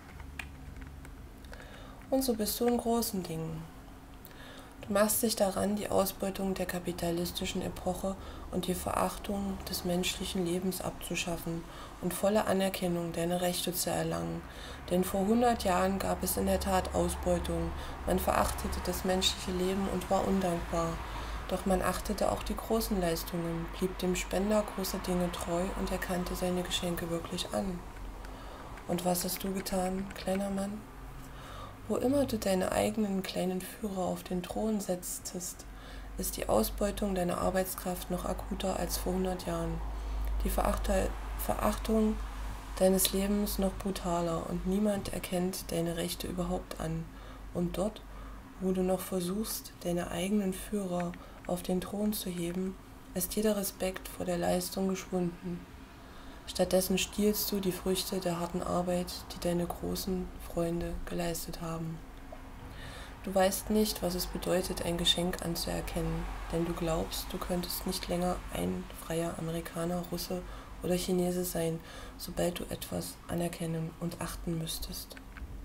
Und so bist du in großen Dingen. Du machst dich daran, die Ausbeutung der kapitalistischen Epoche und die Verachtung des menschlichen Lebens abzuschaffen und volle Anerkennung deiner Rechte zu erlangen. Denn vor 100 Jahren gab es in der Tat Ausbeutung. Man verachtete das menschliche Leben und war undankbar. Doch man achtete auch die großen Leistungen, blieb dem Spender großer Dinge treu und erkannte seine Geschenke wirklich an. Und was hast du getan, kleiner Mann? Wo immer du deine eigenen kleinen Führer auf den Thron setztest, ist die Ausbeutung deiner Arbeitskraft noch akuter als vor 100 Jahren. Die Verachtung deines Lebens noch brutaler und niemand erkennt deine Rechte überhaupt an. Und dort, wo du noch versuchst, deine eigenen Führer auf den Thron zu heben, ist jeder Respekt vor der Leistung geschwunden. Stattdessen stiehlst du die Früchte der harten Arbeit, die deine großen Freunde geleistet haben. Du weißt nicht, was es bedeutet, ein Geschenk anzuerkennen, denn du glaubst, du könntest nicht länger ein freier Amerikaner, Russe oder Chinese sein, sobald du etwas anerkennen und achten müsstest.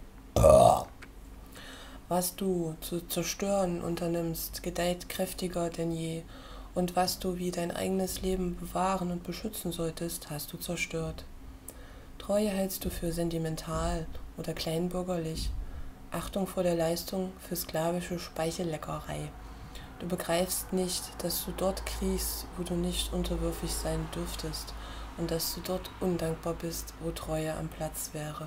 Was du zu zerstören unternimmst, gedeiht kräftiger denn je. Und was du wie dein eigenes Leben bewahren und beschützen solltest, hast du zerstört. Treue hältst du für sentimental oder kleinbürgerlich, Achtung vor der Leistung für sklavische Speichelleckerei. Du begreifst nicht, dass du dort kriechst, wo du nicht unterwürfig sein dürftest, und dass du dort undankbar bist, wo Treue am Platz wäre.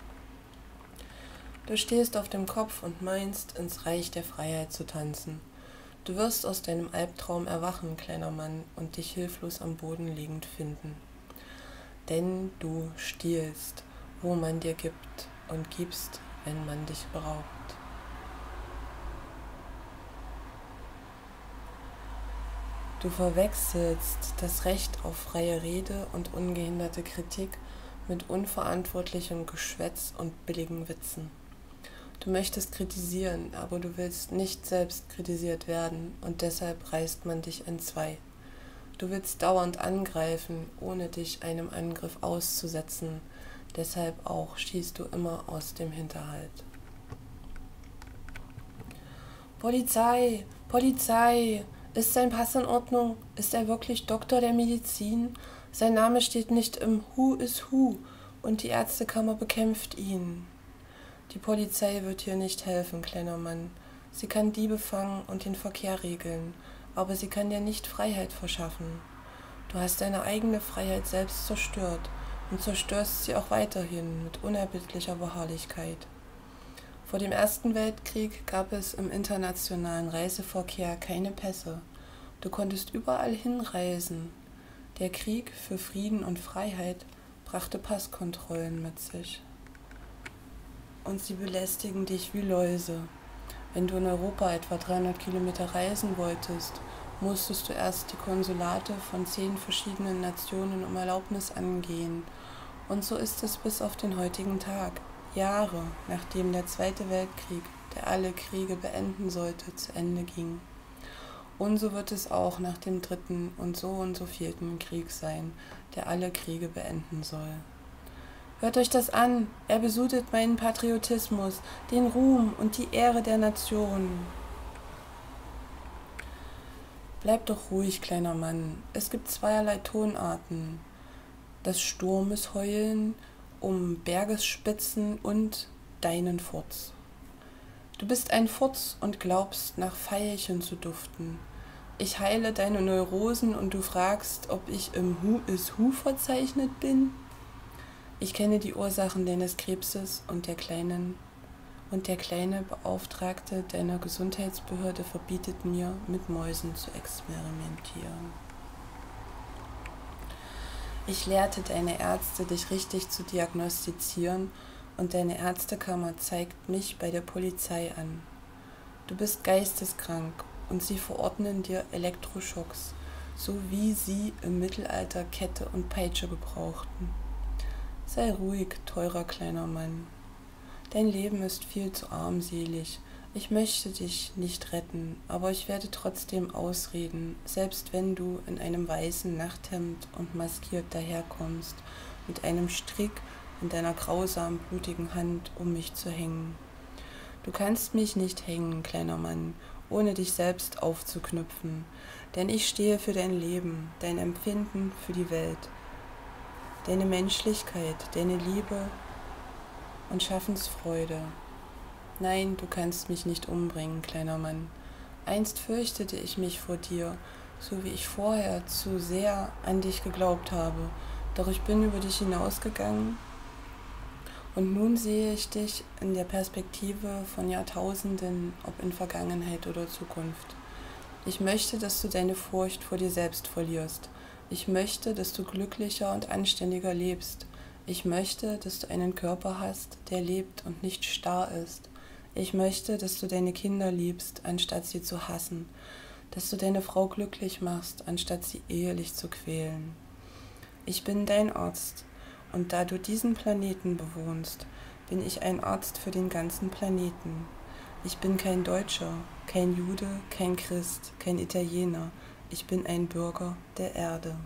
Du stehst auf dem Kopf und meinst, ins Reich der Freiheit zu tanzen. Du wirst aus deinem Albtraum erwachen, kleiner Mann, und dich hilflos am Boden liegend finden. Denn du stiehlst, wo man dir gibt, und gibst, wenn man dich braucht. Du verwechselst das Recht auf freie Rede und ungehinderte Kritik mit unverantwortlichem Geschwätz und billigen Witzen. Du möchtest kritisieren, aber du willst nicht selbst kritisiert werden und deshalb reißt man dich entzwei. Du willst dauernd angreifen, ohne dich einem Angriff auszusetzen, deshalb auch schießt du immer aus dem Hinterhalt. Polizei! Polizei! Ist sein Pass in Ordnung? Ist er wirklich Doktor der Medizin? Sein Name steht nicht im Who is Who und die Ärztekammer bekämpft ihn. Die Polizei wird hier nicht helfen, kleiner Mann. Sie kann Diebe fangen und den Verkehr regeln, aber sie kann dir nicht Freiheit verschaffen. Du hast deine eigene Freiheit selbst zerstört und zerstörst sie auch weiterhin mit unerbittlicher Beharrlichkeit. Vor dem Ersten Weltkrieg gab es im internationalen Reiseverkehr keine Pässe. Du konntest überall hinreisen. Der Krieg für Frieden und Freiheit brachte Passkontrollen mit sich. Und sie belästigen dich wie Läuse. Wenn du in Europa etwa 300 Kilometer reisen wolltest, musstest du erst die Konsulate von 10 verschiedenen Nationen um Erlaubnis angehen. Und so ist es bis auf den heutigen Tag, Jahre nachdem der Zweite Weltkrieg, der alle Kriege beenden sollte, zu Ende ging. Und so wird es auch nach dem dritten und so vierten Krieg sein, der alle Kriege beenden soll. Hört euch das an, er besudelt meinen Patriotismus, den Ruhm und die Ehre der Nation. Bleib doch ruhig, kleiner Mann, es gibt zweierlei Tonarten. Das Sturmes Heulen um Bergesspitzen und deinen Furz. Du bist ein Furz und glaubst, nach Veilchen zu duften. Ich heile deine Neurosen und du fragst, ob ich im Who is Who verzeichnet bin? Ich kenne die Ursachen deines Krebses und der kleine Beauftragte deiner Gesundheitsbehörde verbietet mir, mit Mäusen zu experimentieren. Ich lehrte deine Ärzte, dich richtig zu diagnostizieren, und deine Ärztekammer zeigt mich bei der Polizei an. Du bist geisteskrank und sie verordnen dir Elektroschocks, so wie sie im Mittelalter Kette und Peitsche gebrauchten. Sei ruhig, teurer kleiner Mann. Dein Leben ist viel zu armselig. Ich möchte dich nicht retten, aber ich werde trotzdem ausreden, selbst wenn du in einem weißen Nachthemd und maskiert daherkommst, mit einem Strick in deiner grausam blutigen Hand, um mich zu hängen. Du kannst mich nicht hängen, kleiner Mann, ohne dich selbst aufzuknüpfen, denn ich stehe für dein Leben, dein Empfinden für die Welt, deine Menschlichkeit, deine Liebe und Schaffensfreude. Nein, du kannst mich nicht umbringen, kleiner Mann. Einst fürchtete ich mich vor dir, so wie ich vorher zu sehr an dich geglaubt habe, doch ich bin über dich hinausgegangen und nun sehe ich dich in der Perspektive von Jahrtausenden, ob in Vergangenheit oder Zukunft. Ich möchte, dass du deine Furcht vor dir selbst verlierst. Ich möchte, dass du glücklicher und anständiger lebst. Ich möchte, dass du einen Körper hast, der lebt und nicht starr ist. Ich möchte, dass du deine Kinder liebst, anstatt sie zu hassen. Dass du deine Frau glücklich machst, anstatt sie ehelich zu quälen. Ich bin dein Arzt. Und da du diesen Planeten bewohnst, bin ich ein Arzt für den ganzen Planeten. Ich bin kein Deutscher, kein Jude, kein Christ, kein Italiener. Ich bin ein Bürger der Erde.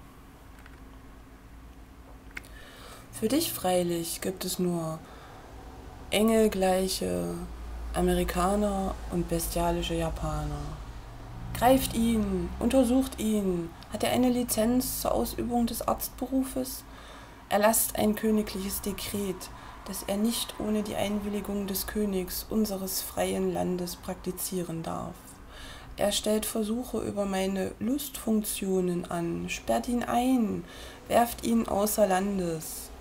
Für dich freilich gibt es nur engelgleiche Amerikaner und bestialische Japaner. Greift ihn, untersucht ihn. Hat er eine Lizenz zur Ausübung des Arztberufes? Erlasst ein königliches Dekret, das er nicht ohne die Einwilligung des Königs unseres freien Landes praktizieren darf. Er stellt Versuche über meine Lustfunktionen an, sperrt ihn ein, werft ihn außer Landes.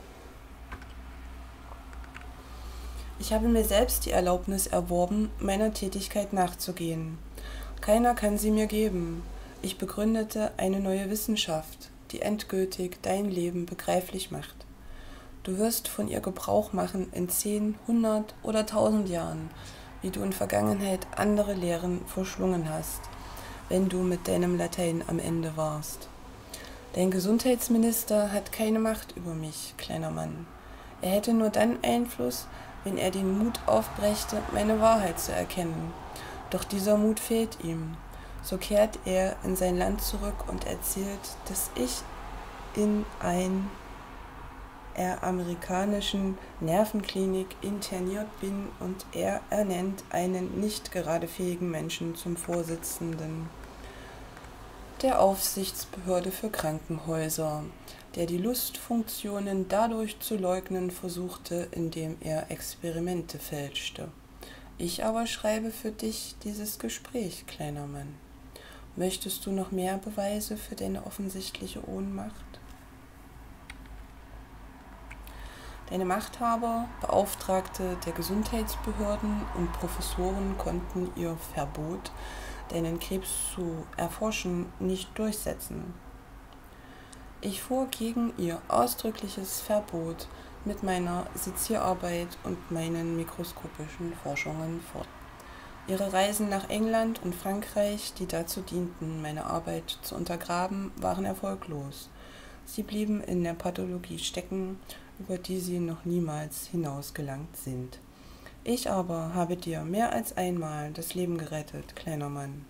Ich habe mir selbst die Erlaubnis erworben, meiner Tätigkeit nachzugehen. Keiner kann sie mir geben. Ich begründete eine neue Wissenschaft, die endgültig dein Leben begreiflich macht. Du wirst von ihr Gebrauch machen in 10, 100 oder 1000 Jahren, wie du in Vergangenheit andere Lehren verschlungen hast, wenn du mit deinem Latein am Ende warst. Dein Gesundheitsminister hat keine Macht über mich, kleiner Mann. Er hätte nur dann Einfluss, wenn er den Mut aufbrächte, meine Wahrheit zu erkennen. Doch dieser Mut fehlt ihm. So kehrt er in sein Land zurück und erzählt, dass ich in einer amerikanischen Nervenklinik interniert bin und er ernennt einen nicht gerade fähigen Menschen zum Vorsitzenden der Aufsichtsbehörde für Krankenhäuser, der die Lustfunktionen dadurch zu leugnen versuchte, indem er Experimente fälschte. Ich aber schreibe für dich dieses Gespräch, kleiner Mann. Möchtest du noch mehr Beweise für deine offensichtliche Ohnmacht? Deine Machthaber, Beauftragte der Gesundheitsbehörden und Professoren konnten ihr Verbot, deinen Krebs zu erforschen, nicht durchsetzen. Ich fuhr gegen ihr ausdrückliches Verbot mit meiner Sezierarbeit und meinen mikroskopischen Forschungen fort. Ihre Reisen nach England und Frankreich, die dazu dienten, meine Arbeit zu untergraben, waren erfolglos. Sie blieben in der Pathologie stecken, über die sie noch niemals hinausgelangt sind. Ich aber habe dir mehr als einmal das Leben gerettet, kleiner Mann.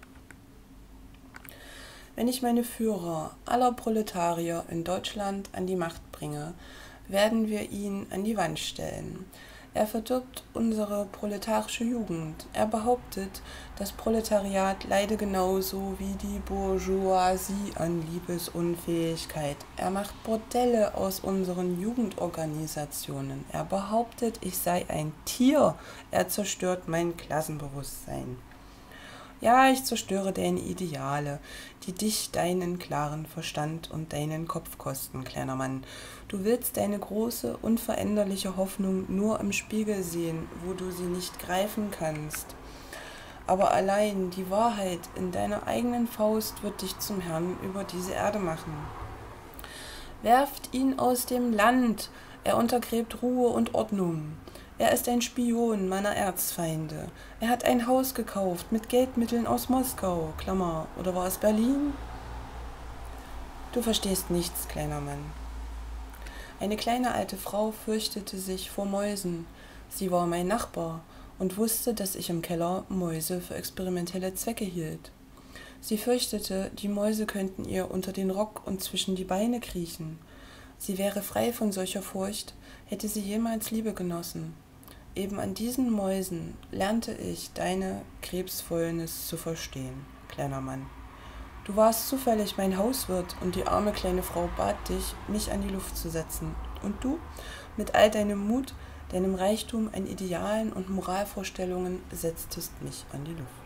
Wenn ich meine Führer aller Proletarier in Deutschland an die Macht bringe, werden wir ihn an die Wand stellen. Er verdirbt unsere proletarische Jugend. Er behauptet, das Proletariat leide genauso wie die Bourgeoisie an Liebesunfähigkeit. Er macht Bordelle aus unseren Jugendorganisationen. Er behauptet, ich sei ein Tier. Er zerstört mein Klassenbewusstsein. Ja, ich zerstöre deine Ideale, die dich deinen klaren Verstand und deinen Kopf kosten, kleiner Mann. Du willst deine große, unveränderliche Hoffnung nur im Spiegel sehen, wo du sie nicht greifen kannst. Aber allein die Wahrheit in deiner eigenen Faust wird dich zum Herrn über diese Erde machen. Werft ihn aus dem Land, er untergräbt Ruhe und Ordnung. Er ist ein Spion meiner Erzfeinde. Er hat ein Haus gekauft mit Geldmitteln aus Moskau, Klammer, oder war es Berlin? Du verstehst nichts, kleiner Mann. Eine kleine alte Frau fürchtete sich vor Mäusen. Sie war mein Nachbar und wusste, dass ich im Keller Mäuse für experimentelle Zwecke hielt. Sie fürchtete, die Mäuse könnten ihr unter den Rock und zwischen die Beine kriechen. Sie wäre frei von solcher Furcht, hätte sie jemals Liebe genossen. Eben an diesen Mäusen lernte ich deine Krebsfäulnis zu verstehen, kleiner Mann. Du warst zufällig mein Hauswirt und die arme kleine Frau bat dich, mich an die Luft zu setzen. Und du, mit all deinem Mut, deinem Reichtum an Idealen und Moralvorstellungen, setztest mich an die Luft.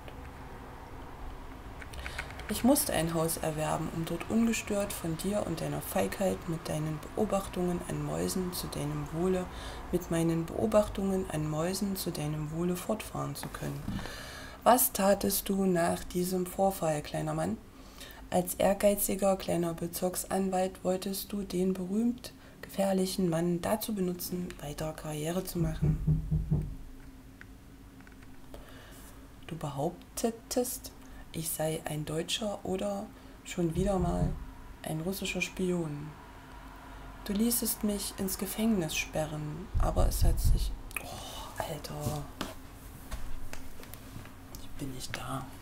Ich musste ein Haus erwerben, um dort ungestört von dir und deiner Feigheit mit deinen Beobachtungen an Mäusen zu deinem Wohle, mit meinen Beobachtungen an Mäusen zu deinem Wohle fortfahren zu können. Was tatest du nach diesem Vorfall, kleiner Mann? Als ehrgeiziger kleiner Bezirksanwalt wolltest du den berühmt gefährlichen Mann dazu benutzen, weiter Karriere zu machen. Du behauptetest, ich sei ein Deutscher oder schon wieder mal ein russischer Spion. Du ließest mich ins Gefängnis sperren, aber es hat sich... Oh, Alter. Ich bin nicht da.